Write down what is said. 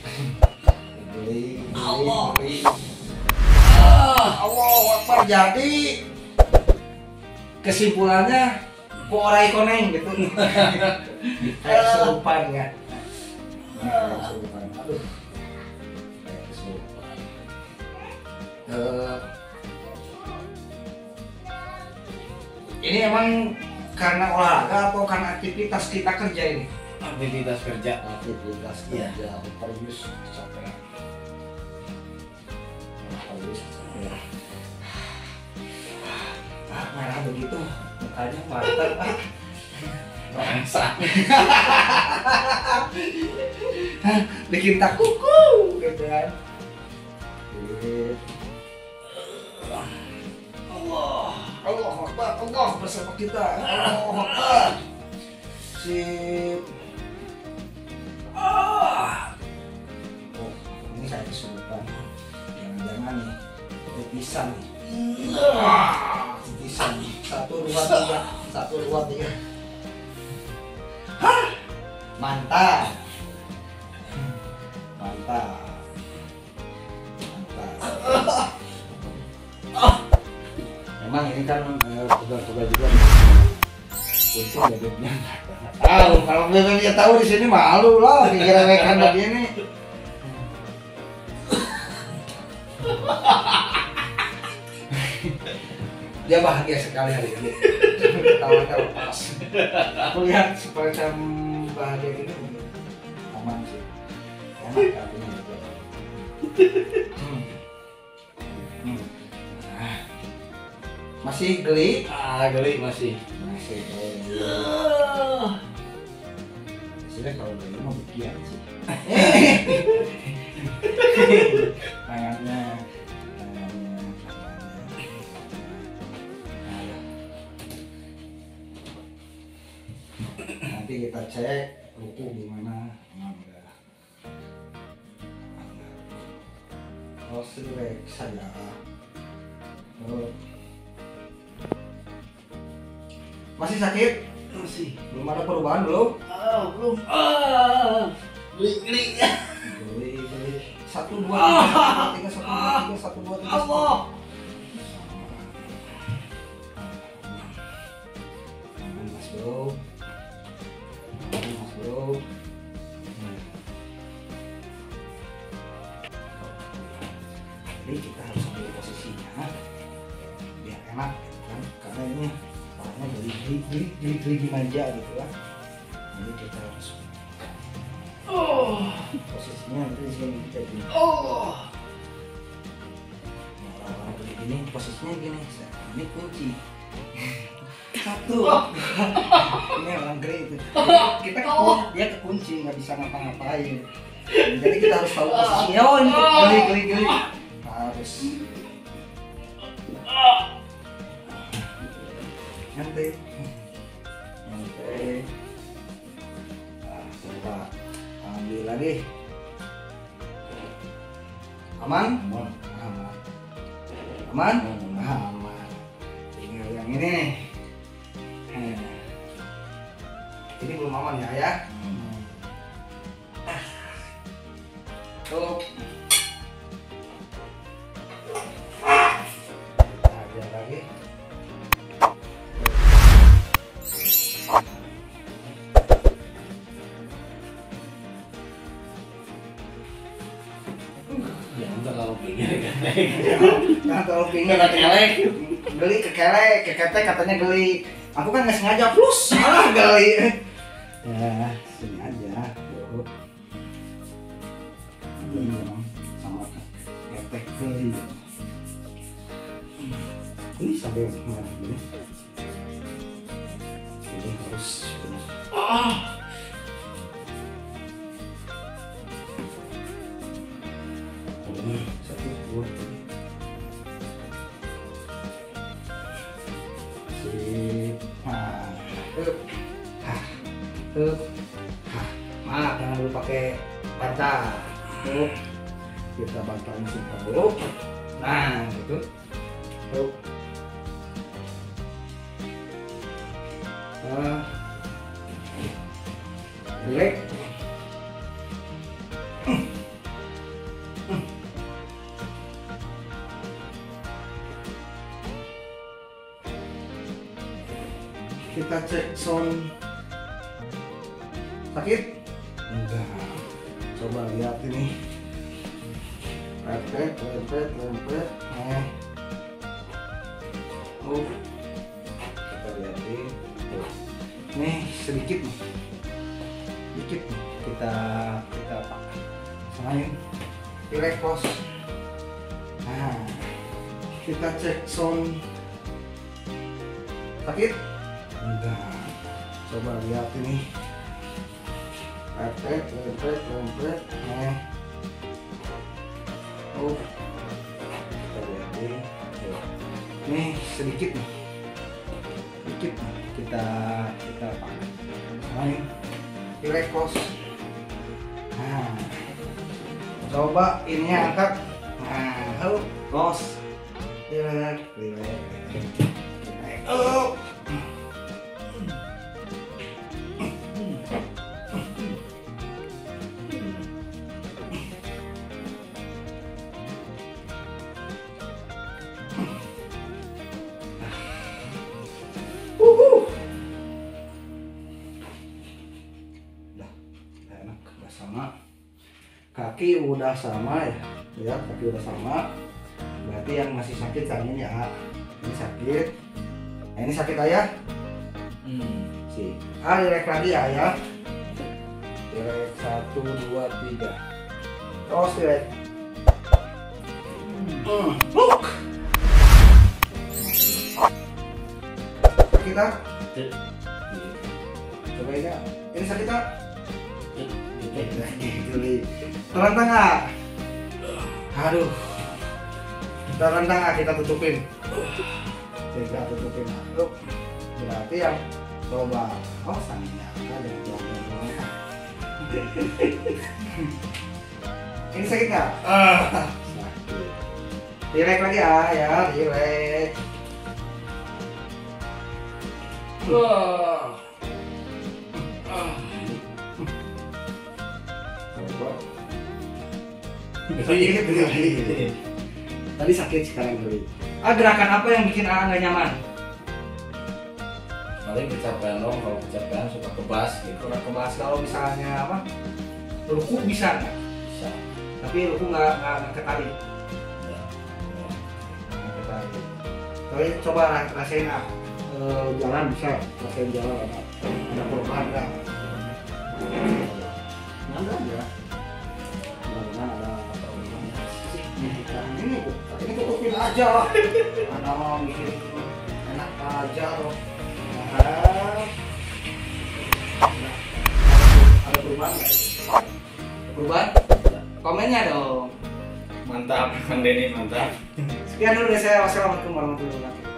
Allah. Allah Akbar. Jadi kesimpulannya porai koneng gitu. Kayak kesurupan ya. Kayak kesurupan. Aduh. Kayak kesurupan. Ini emang karena olahraga atau karena aktivitas kita kerja ini? Aktivitas kerja. Aktivitas kerja. Perius capek. Perius capek. Merah begitu, mukanya mantap. Bangsa. Bikin tak kuku gitu kan. Allah Akbar, Allah bersama kita. Allah Akbar. Sip. Oh, ini kayak kesurupan. Jangan-jangan nih, pisang nih. Pisang. 1, 2, 3. 1, 2, 3. Hah? Mantap. Mantap. Mantap. Emang ini kan tugas-tugas juga. Untung ya bebeknya. Tahu kalau bebeknya tahu di sini malu lah dikira-kira begini. Dia bahagia sekali hari ini. Ketawa-tawa lepas. Aku lihat semacam bahagia ini aman sih. Enak artinya juga. Masih geli? Geli masih. Masih geli. Sudah kalau geli mau bikin sih. Tangannya. Nanti kita cek ruku gimana. Relax saja. Masih sakit? Masih. Belum ada perubahan belum? Belum. Geli. Geli. 1, 2, 3, 1, 2, 3, 1, 2, 3. Allah. Mas bro. Mas bro. Jadi kita harus ambil posisinya biar enak gitu kan, karena ini palanya geli manja gitu kan. Jadi kita harus posisinya nanti di sini kita gini. Orang begini posisinya gini. Ini kunci. 1. Ini orang geli itu. Kita dia kekunci, nggak bisa ngapa-ngapain. Jadi kita harus tahu posisinya. Oh ini geli. Harus nanti coba ambil lagi. Aman? Aman? Tinggal yang ini. Ini belum aman ya? Tuh. Lagi. Jangan terlalu pinggir kan. Jangan terlalu pinggir kelek. Geli keketek katanya geli. Aku kan nggak sengaja plus malah geli. Ya, sini aja. Ini sama ketek geli. Ini sampai mana gini? Ini harus ini 1, 2, 3. Sip. Maaf, jangan dulu pakai bantal. Kita bantalnya simpan dulu. Nah, gitu. Tuh. Jelek. Kita cek sound. Sakit? Enggak. Coba lihat ini. Lempet. Kita lihatin. Nih sedikit nih. Dikit nih. Kita samain. Pilih pos. Nah, kita cek sound. Sakit? Enggak. Coba lihat ini. Lempet. Kita lihatin. Nih sedikit nih. Kita samain. Pilih pos. Nah, coba ininya angkat. Nah, pos. Relax. Enak, udah sama. Kaki udah sama ya. Lihat kaki udah sama. Berarti yang masih sakit kan ini ya. Ini sakit. Nah, ini sakit ayah. Si. Relax lagi ya ayah. Relax 1, 2, 3. Terus relax. Sakit tak? Coba ini sakit tak? Terentang nggak? Aduh, terentang nggak? Kita tutupin. Berarti yang coba sananya ada yang ini sakit nggak? Sakit. Relax lagi ya, relax. Tadi sakit, sekarang geli. Gerakan apa yang bikin nggak nyaman? Paling kecapean dong, kalau kecapean suka kebas gitu. Kurang kebas. Kalau misalnya apa? Ruku bisa nggak? Bisa. Tapi ruku nggak ketarik. Ya. Nggak ketarik. Tapi coba rasain jalan bisa, rasain jalan ada perubahan nggak? Nggak ada. Mudah-mudahan ada perubahan. Ini tutupin aja lah. Ada mau bikin enak aja loh. Ada perubahan nggak? Perubahan? Komennya dong. Mantap, Bang Denny, mantap. Sekian dulu dari saya. Wassalamualaikum warahmatullahi wabarakatuh.